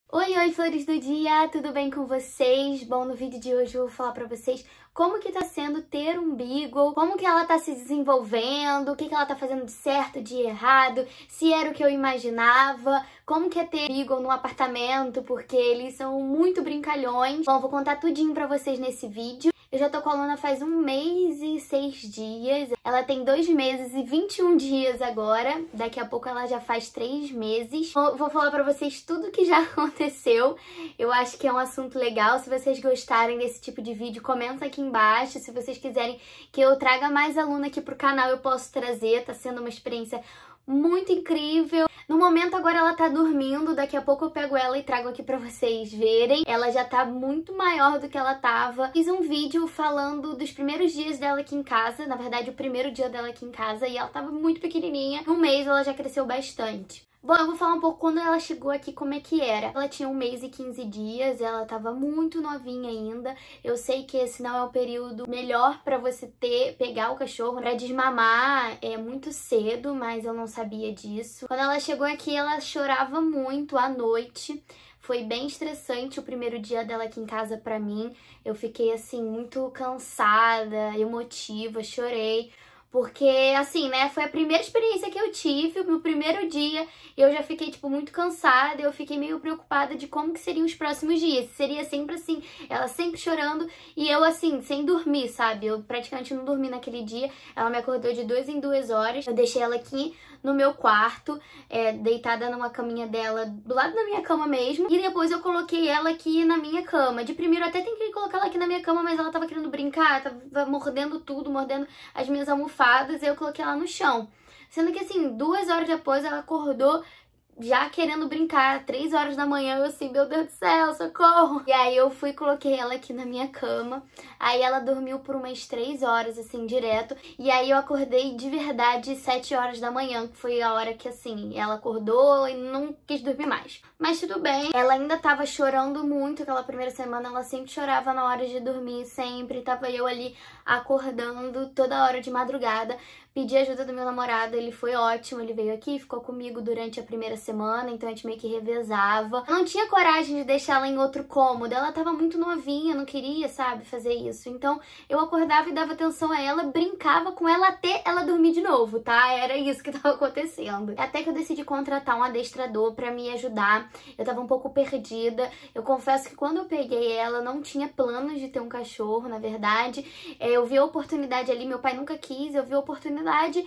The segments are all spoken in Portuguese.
Oi, oi, flores do dia, tudo bem com vocês? Bom, no vídeo de hoje eu vou falar pra vocês como que tá sendo ter um Beagle, como que ela tá se desenvolvendo, o que que ela tá fazendo de certo, de errado, se era o que eu imaginava, como que é ter Beagle no apartamento, porque eles são muito brincalhões. Bom, vou contar tudinho pra vocês nesse vídeo. Eu já tô com a Luna faz 1 mês e 6 dias. Ela tem 2 meses e 21 dias agora. Daqui a pouco ela já faz 3 meses. Vou falar pra vocês tudo que já aconteceu. Eu acho que é um assunto legal. Se vocês gostarem desse tipo de vídeo, comenta aqui embaixo. Se vocês quiserem que eu traga mais a Luna aqui pro canal, eu posso trazer. Tá sendo uma experiência muito incrível. No momento agora ela tá dormindo, daqui a pouco eu pego ela e trago aqui pra vocês verem. Ela já tá muito maior do que ela tava. Fiz um vídeo falando dos primeiros dias dela aqui em casa, na verdade o primeiro dia dela aqui em casa, e ela tava muito pequenininha. Em 1 mês ela já cresceu bastante. Bom, eu vou falar um pouco quando ela chegou aqui como é que era. Ela tinha 1 mês e 15 dias, ela tava muito novinha ainda. Eu sei que esse não é o período melhor pra você pegar o cachorro pra desmamar, é muito cedo, mas eu não sabia disso. Quando ela chegou aqui, ela chorava muito à noite. Foi bem estressante o primeiro dia dela aqui em casa pra mim. Eu fiquei, assim, muito cansada, emotiva, chorei. Porque, assim, né, foi a primeira experiência que eu tive, no primeiro dia, eu já fiquei, tipo, muito cansada, eu fiquei meio preocupada de como que seriam os próximos dias. Seria sempre assim, ela sempre chorando e eu, assim, sem dormir, sabe? Eu praticamente não dormi naquele dia, ela me acordou de 2 em 2 horas, eu deixei ela aqui no meu quarto, deitada numa caminha dela, do lado da minha cama mesmo, e depois eu coloquei ela aqui na minha cama. De primeiro eu até tentei colocar ela aqui na minha cama, mas ela tava querendo brincar, tava mordendo tudo, mordendo as minhas almofadas, e eu coloquei ela no chão. Sendo que assim, 2 horas depois ela acordou já querendo brincar, 3 horas da manhã, eu assim, meu Deus do céu, socorro! E aí eu fui e coloquei ela aqui na minha cama, aí ela dormiu por umas 3 horas, assim, direto, e aí eu acordei de verdade 7 horas da manhã, que foi a hora que, assim, ela acordou e não quis dormir mais. Mas tudo bem, ela ainda tava chorando muito, aquela primeira semana ela sempre chorava na hora de dormir, sempre, tava eu ali acordando toda hora de madrugada. Pedi ajuda do meu namorado, ele foi ótimo, ele veio aqui, ficou comigo durante a primeira semana, então a gente meio que revezava. Eu não tinha coragem de deixar ela em outro cômodo, ela tava muito novinha, não queria, sabe, fazer isso. Então eu acordava e dava atenção a ela, brincava com ela até ela dormir de novo, tá? Era isso que tava acontecendo. Até que eu decidi contratar um adestrador pra me ajudar, eu tava um pouco perdida. Eu confesso que quando eu peguei ela, eu não tinha planos de ter um cachorro, na verdade. Eu vi a oportunidade ali, meu pai nunca quis, eu vi a oportunidade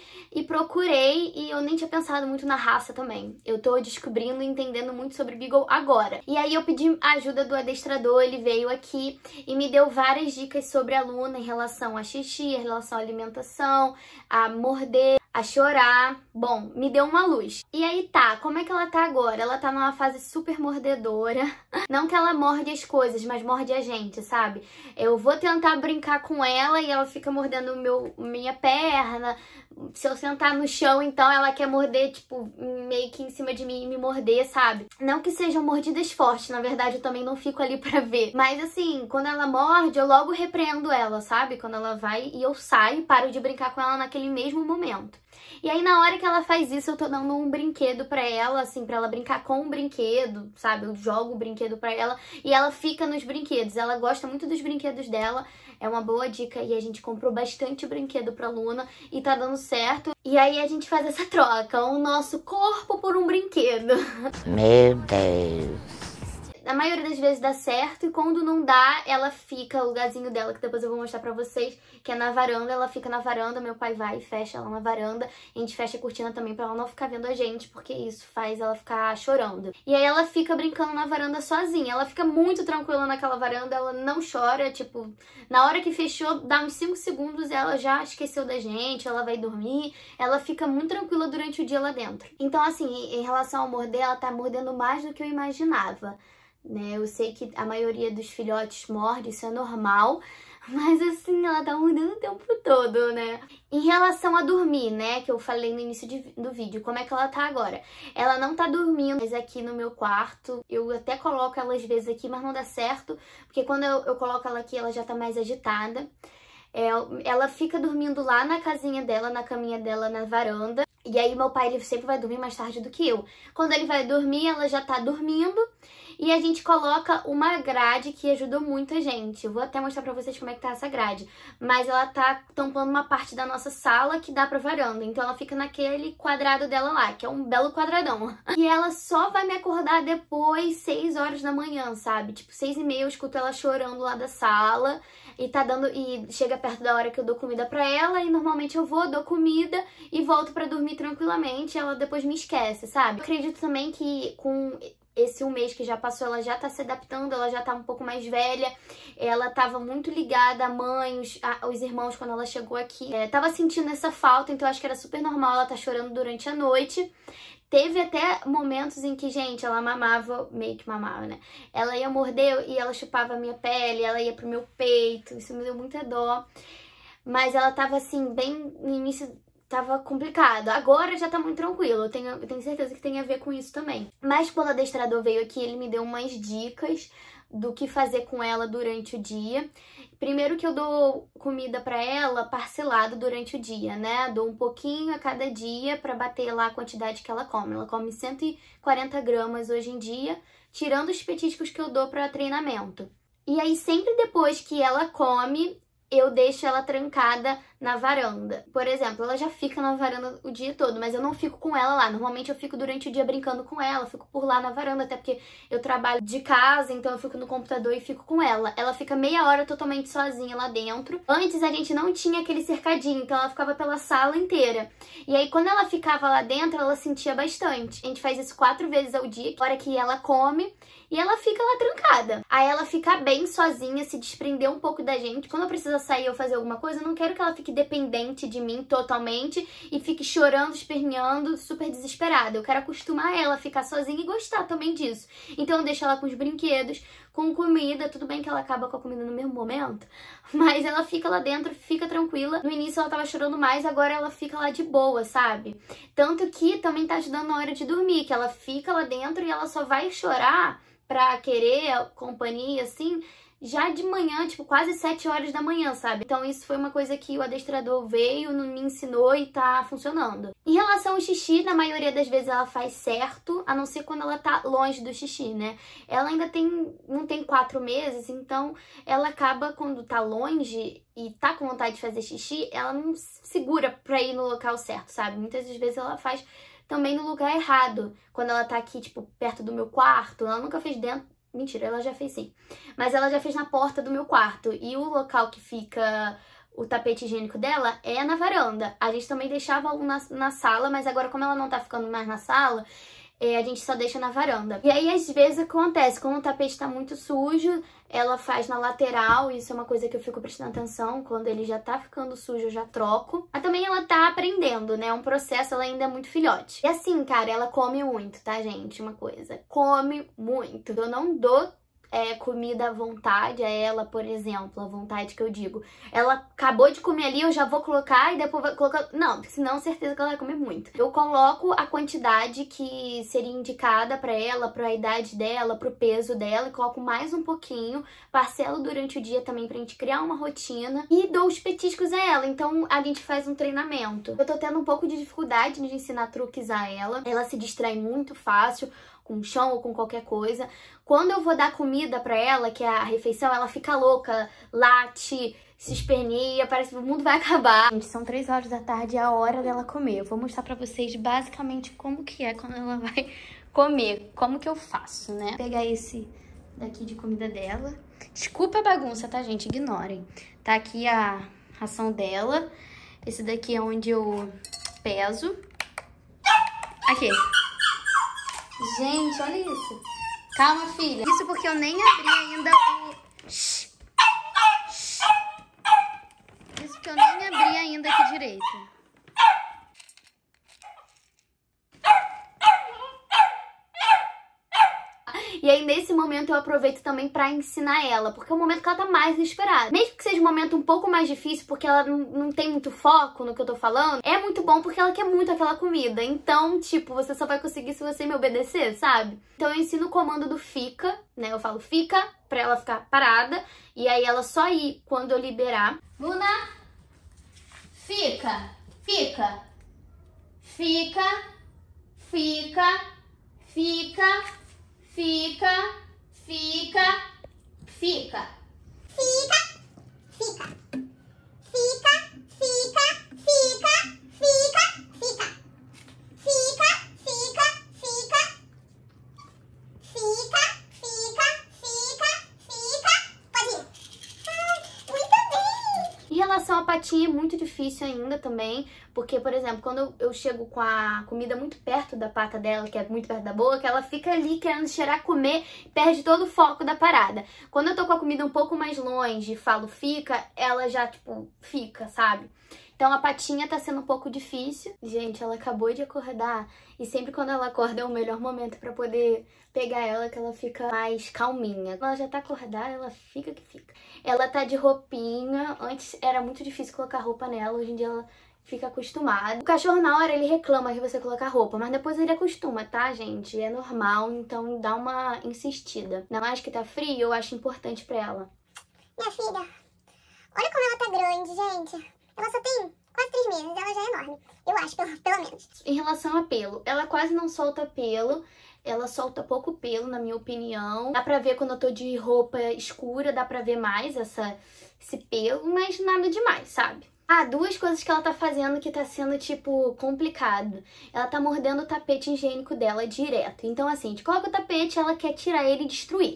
e procurei, e eu nem tinha pensado muito na raça também. Eu tô descobrindo e entendendo muito sobre Beagle agora. E aí eu pedi a ajuda do adestrador, ele veio aqui e me deu várias dicas sobre a Luna em relação a xixi, em relação à alimentação, a morder, a chorar. Bom, me deu uma luz. E aí tá, como é que ela tá agora? Ela tá numa fase super mordedora. Não que ela morde as coisas, mas morde a gente, sabe? Eu vou tentar brincar com ela e ela fica mordendo minha perna. Se eu sentar no chão, então ela quer morder, tipo, meio que em cima de mim e me morder, sabe? Não que sejam mordidas fortes, na verdade eu também não fico ali pra ver. Mas assim, quando ela morde, eu logo repreendo ela, sabe? Quando ela vai e eu saio e paro de brincar com ela naquele mesmo momento. E aí na hora que ela faz isso, eu tô dando um brinquedo pra ela, assim, pra ela brincar com o brinquedo, sabe? Eu jogo o brinquedo pra ela e ela fica nos brinquedos. Ela gosta muito dos brinquedos dela, é uma boa dica, e a gente comprou bastante brinquedo pra Luna e tá dando certo. E aí a gente faz essa troca, o nosso corpo por um brinquedo. Meu Deus. Na maioria das vezes dá certo, e quando não dá, ela fica, o lugarzinho dela, que depois eu vou mostrar pra vocês, que é na varanda, ela fica na varanda, meu pai vai e fecha ela na varanda, a gente fecha a cortina também pra ela não ficar vendo a gente, porque isso faz ela ficar chorando. E aí ela fica brincando na varanda sozinha, ela fica muito tranquila naquela varanda, ela não chora, tipo, na hora que fechou, dá uns 5 segundos, ela já esqueceu da gente, ela vai dormir, ela fica muito tranquila durante o dia lá dentro. Então, assim, em relação ao morder, ela tá mordendo mais do que eu imaginava. Né? Eu sei que a maioria dos filhotes morde, isso é normal, mas assim, ela tá mordendo o tempo todo, né? Em relação a dormir, né, que eu falei no início do vídeo, como é que ela tá agora? Ela não tá dormindo mais aqui no meu quarto, eu até coloco ela às vezes aqui, mas não dá certo, porque quando eu coloco ela aqui, ela já tá mais agitada. Ela fica dormindo lá na casinha dela, na caminha dela, na varanda. E aí meu pai, ele sempre vai dormir mais tarde do que eu. Quando ele vai dormir, ela já tá dormindo. E a gente coloca uma grade que ajudou muito a gente. Eu vou até mostrar pra vocês como é que tá essa grade. Mas ela tá tampando uma parte da nossa sala que dá pra varanda. Então ela fica naquele quadrado dela lá, que é um belo quadradão. E ela só vai me acordar depois 6 horas da manhã, sabe? Tipo, 6h30 eu escuto ela chorando lá da sala. E chega perto da hora que eu dou comida pra ela. E normalmente eu vou, dou comida e volto pra dormir tranquilamente. Ela depois me esquece, sabe? Eu acredito também que com esse 1 mês que já passou, ela já tá se adaptando, ela já tá um pouco mais velha. Ela tava muito ligada à mãe, os irmãos quando ela chegou aqui. Tava sentindo essa falta, então eu acho que era super normal ela tá chorando durante a noite. Teve até momentos em que, gente, ela mamava, meio que mamava, né? Ela ia morder e ela chupava a minha pele, ela ia pro meu peito, isso me deu muita dó. Mas ela tava assim, bem no início, tava complicado. Agora já tá muito tranquilo, eu tenho certeza que tem a ver com isso também. Mas quando o adestrador veio aqui, ele me deu umas dicas do que fazer com ela durante o dia. Primeiro que eu dou comida pra ela parcelado durante o dia, né? Dou um pouquinho a cada dia pra bater lá a quantidade que ela come. Ela come 140 gramas hoje em dia, tirando os petiscos que eu dou pra treinamento. E aí sempre depois que ela come, eu deixo ela trancada na varanda. Por exemplo, ela já fica na varanda o dia todo, mas eu não fico com ela lá. Normalmente eu fico durante o dia brincando com ela, fico por lá na varanda, até porque eu trabalho de casa, então eu fico no computador e fico com ela. Ela fica meia hora totalmente sozinha lá dentro. Antes a gente não tinha aquele cercadinho, então ela ficava pela sala inteira. E aí quando ela ficava lá dentro, ela sentia bastante. A gente faz isso 4 vezes ao dia, na hora que ela come, e ela fica lá trancada. Aí ela fica bem sozinha, se desprender um pouco da gente. Quando eu preciso sair ou fazer alguma coisa, eu não quero que ela fique dependente de mim totalmente e fique chorando, esperneando, super desesperada. Eu quero acostumar ela a ficar sozinha e gostar também disso. Então eu deixo ela com os brinquedos, com comida. Tudo bem que ela acaba com a comida no mesmo momento, mas ela fica lá dentro, fica tranquila. No início ela tava chorando mais, agora ela fica lá de boa, sabe? Tanto que também tá ajudando na hora de dormir, que ela fica lá dentro e ela só vai chorar pra querer companhia, assim, já de manhã, tipo, quase 7 horas da manhã, sabe? Então isso foi uma coisa que o adestrador veio, me ensinou e tá funcionando. Em relação ao xixi, na maioria das vezes ela faz certo, a não ser quando ela tá longe do xixi, né? Ela ainda não tem 4 meses, então ela acaba, quando tá longe e tá com vontade de fazer xixi, ela não segura pra ir no local certo, sabe? Muitas das vezes ela faz também no lugar errado. Quando ela tá aqui, tipo, perto do meu quarto, ela nunca fez dentro. Mentira, ela já fez sim. Mas ela já fez na porta do meu quarto. E o local que fica o tapete higiênico dela é na varanda. A gente também deixava um na sala, mas agora como ela não tá ficando mais na sala, a gente só deixa na varanda. E aí, às vezes, acontece, quando o tapete tá muito sujo, ela faz na lateral. Isso é uma coisa que eu fico prestando atenção. Quando ele já tá ficando sujo, eu já troco. Mas também ela tá aprendendo, né? É um processo, ela ainda é muito filhote. E assim, cara, ela come muito, tá, gente? Uma coisa, come muito. Eu não dou comida à vontade a ela, por exemplo, à vontade que eu digo. Ela acabou de comer ali, eu já vou colocar e depois vou colocar... Não, senão certeza que ela vai comer muito. Eu coloco a quantidade que seria indicada pra ela, pra idade dela, pro peso dela, e coloco mais um pouquinho, parcelo durante o dia também pra gente criar uma rotina e dou os petiscos a ela. Então a gente faz um treinamento. Eu tô tendo um pouco de dificuldade de ensinar truques a ela. Ela se distrai muito fácil com o chão ou com qualquer coisa. Quando eu vou dar comida pra ela, que é a refeição, ela fica louca, late, se esperneia, parece que o mundo vai acabar. Gente, são 3 horas da tarde, é a hora dela comer. Eu vou mostrar pra vocês basicamente como que é quando ela vai comer, como que eu faço, né? Vou pegar esse daqui de comida dela. Desculpa a bagunça, tá, gente? Ignorem. Tá aqui a ração dela. Esse daqui é onde eu peso. Aqui. Gente, olha isso. Calma, filha. Isso porque eu nem abri ainda o... Isso porque eu nem abri ainda aqui direito. E aí, nesse momento, eu aproveito também pra ensinar ela, porque é o momento que ela tá mais desesperada. Mesmo que seja um momento um pouco mais difícil, porque ela não tem muito foco no que eu tô falando, é muito bom porque ela quer muito aquela comida. Então, tipo, você só vai conseguir se você me obedecer, sabe? Então eu ensino o comando do fica, né? Eu falo fica, pra ela ficar parada, e aí ela só ir quando eu liberar. Luna, fica, fica, fica, fica, fica, fica, Fica. Fica. Fica. Fica. Fica. Fica. Fica. Fica. Fica. Fica. Fica. Fica. Fica. Fica. Fica. Pode ir. Muito bem. Em relação à patinha, é muito difícil ainda também, porque, por exemplo, quando eu chego com a comida muito perto da pata dela, que é muito perto da boca, ela fica ali querendo cheirar, comer, perde todo o foco da parada. Quando eu tô com a comida um pouco mais longe e falo fica, ela já, tipo, fica, sabe? Então a patinha tá sendo um pouco difícil. Gente, ela acabou de acordar e sempre quando ela acorda é o melhor momento pra poder pegar ela, que ela fica mais calminha. Ela já tá acordada, ela fica que fica. Ela tá de roupinha. Antes era muito difícil colocar roupa nela, hoje em dia ela fica acostumada. O cachorro na hora ele reclama que você colocar roupa, mas depois ele acostuma, tá, gente? É normal, então dá uma insistida. Ainda mais que tá frio, eu acho importante pra ela. Minha filha, olha como ela tá grande, gente. Ela só tem quase 3 meses, ela já é enorme. Eu acho, pelo menos. Em relação a pelo, ela quase não solta pelo. Ela solta pouco pelo, na minha opinião. Dá pra ver quando eu tô de roupa escura, dá pra ver mais esse pelo, mas nada demais, sabe? Ah, 2 coisas que ela tá fazendo que tá sendo, tipo, complicado. Ela tá mordendo o tapete higiênico dela direto. Então, assim, a gente coloca o tapete, ela quer tirar ele e destruir.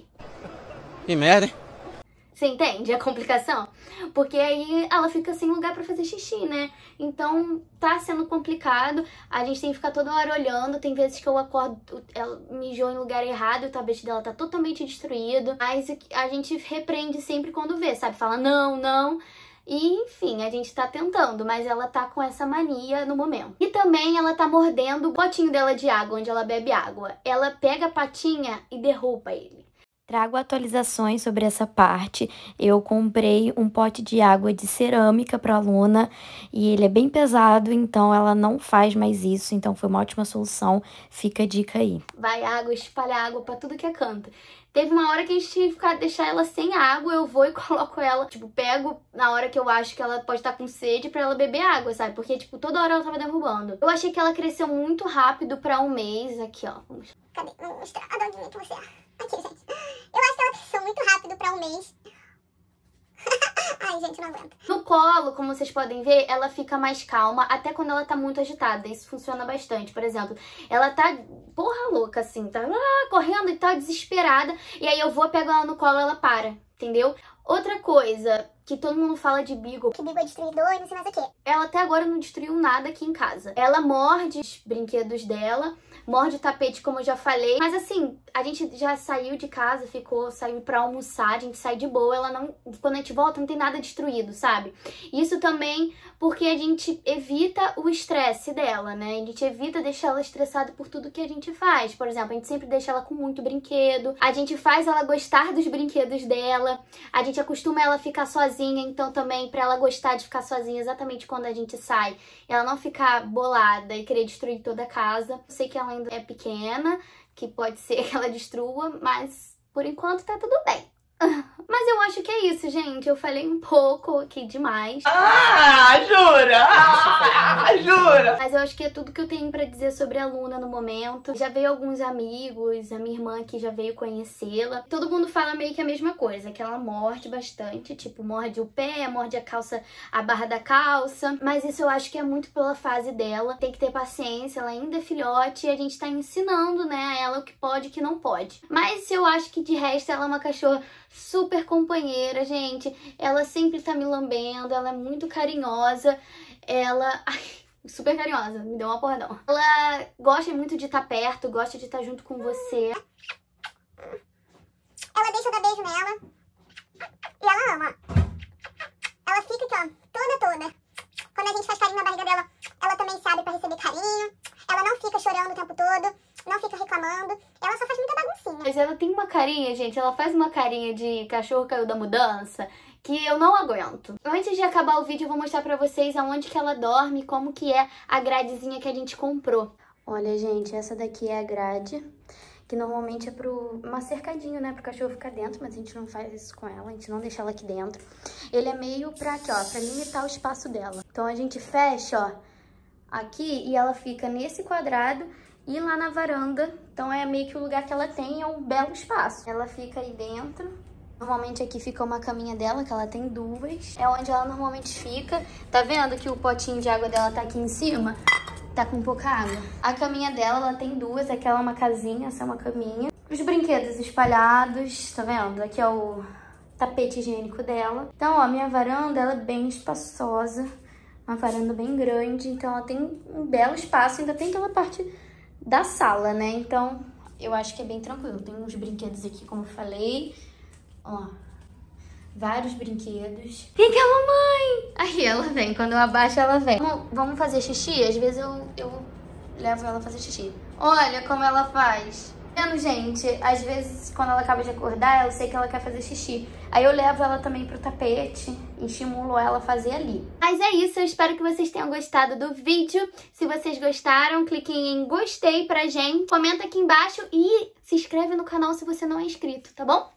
Que merda, hein? Você entende a complicação? Porque aí ela fica sem lugar pra fazer xixi, né? Então tá sendo complicado. A gente tem que ficar toda hora olhando. Tem vezes que eu acordo, ela mijou em lugar errado, o tapete dela tá totalmente destruído. Mas a gente repreende sempre quando vê, sabe? Fala não, não. E, enfim, a gente tá tentando, mas ela tá com essa mania no momento. E também ela tá mordendo o potinho dela de água, onde ela bebe água. Ela pega a patinha e derruba ele. Trago atualizações sobre essa parte. Eu comprei um pote de água de cerâmica para a Luna e ele é bem pesado, então ela não faz mais isso. Então foi uma ótima solução. Fica a dica aí. Vai água, espalha água pra tudo que é canto. Teve uma hora que a gente tinha que deixar ela sem água, eu vou e coloco ela, tipo, pego na hora que eu acho que ela pode estar com sede pra ela beber água, sabe? Porque, tipo, toda hora ela tava derrubando. Eu achei que ela cresceu muito rápido pra 1 mês. Aqui, ó. Cadê? Vou mostrar a doguinha que você é. Aqui, gente. Eu acho que ela cresceu muito rápido pra 1 mês. Ai, gente, não aguento. No colo, como vocês podem ver, ela fica mais calma, até quando ela tá muito agitada. Isso funciona bastante. Por exemplo, ela tá porra louca, assim, tá correndo e tá desesperada. E aí eu vou, pego ela no colo, ela para, entendeu? Outra coisa que todo mundo fala de Beagle, Que Beagle é destruidor e não sei mais o quê. ela até agora não destruiu nada aqui em casa. Ela morde os brinquedos dela, morde o tapete, como eu já falei. Mas assim, a gente já saiu de casa, saiu pra almoçar, a gente sai de boa. Ela não, quando a gente volta, não tem nada destruído, sabe? Isso também porque a gente evita o estresse dela, né? A gente evita deixar ela estressada por tudo que a gente faz. Por exemplo, a gente sempre deixa ela com muito brinquedo. A gente faz ela gostar dos brinquedos dela. A gente acostuma ela a ficar sozinha, então também pra ela gostar de ficar sozinha exatamente quando a gente sai. Ela não ficar bolada e querer destruir toda a casa. Eu sei que ela ainda é pequena, que pode ser que ela destrua, mas por enquanto tá tudo bem. Mas eu acho que é isso, gente. Eu falei um pouco aqui demais. Jura? Jura? Mas eu acho que é tudo que eu tenho pra dizer sobre a Luna no momento. Já veio alguns amigos, a minha irmã aqui já veio conhecê-la. Todo mundo fala meio que a mesma coisa, que ela morde bastante, tipo, morde o pé, morde a calça, a barra da calça. Mas isso eu acho que é muito pela fase dela. Tem que ter paciência, ela ainda é filhote e a gente tá ensinando, né, a ela o que pode e o que não pode. Mas eu acho que de resto ela é uma cachorra super companheira, gente. Ela sempre tá me lambendo, ela é muito carinhosa. Ela... Ai, super carinhosa, me deu uma porradão. Ela gosta muito de estar perto, gosta de estar junto com você. Ela deixa eu dar beijo nela. E ela ama. Ela fica aqui, ó, toda. Quando a gente faz carinho na barriga dela, ela também sabe pra receber carinho. Ela não fica chorando o tempo todo, não fica reclamando. Ela só faz muita baguncinha. Mas ela tem uma carinha, gente, ela faz uma carinha de cachorro caiu da mudança que eu não aguento. Antes de acabar o vídeo, eu vou mostrar pra vocês aonde que ela dorme, como que é a gradezinha que a gente comprou. Olha, gente, essa daqui é a grade, que normalmente é uma cercadinho, né, pro cachorro ficar dentro, mas a gente não faz isso com ela, a gente não deixa ela aqui dentro. Ele é meio pra aqui, ó, pra limitar o espaço dela. Então a gente fecha, ó, aqui e ela fica nesse quadrado e lá na varanda. Então é meio que o lugar que ela tem, é um belo espaço. Ela fica aí dentro Normalmente aqui fica uma caminha dela, que ela tem duas. É onde ela normalmente fica. Tá vendo que o potinho de água dela tá aqui em cima? Tá com pouca água. A caminha dela, ela tem duas. Aquela é uma casinha, essa é uma caminha. Os brinquedos espalhados, tá vendo? Aqui é o tapete higiênico dela. Então, ó, minha varanda, ela é bem espaçosa. Uma varanda bem grande. Então, ela tem um belo espaço. Ainda tem aquela parte da sala, né? Então, eu acho que é bem tranquilo. Tem uns brinquedos aqui, como eu falei. Ó, vários brinquedos. Vem cá, mamãe! Aí ela vem, quando eu abaixo ela vem. Vamos fazer xixi? Às vezes eu levo ela a fazer xixi. Olha como ela faz. Vendo, gente? Às vezes, quando ela acaba de acordar, eu sei que ela quer fazer xixi. Aí eu levo ela também pro tapete e estimulo ela a fazer ali. Mas é isso, eu espero que vocês tenham gostado do vídeo. Se vocês gostaram, cliquem em gostei pra gente. Comenta aqui embaixo e se inscreve no canal se você não é inscrito, tá bom?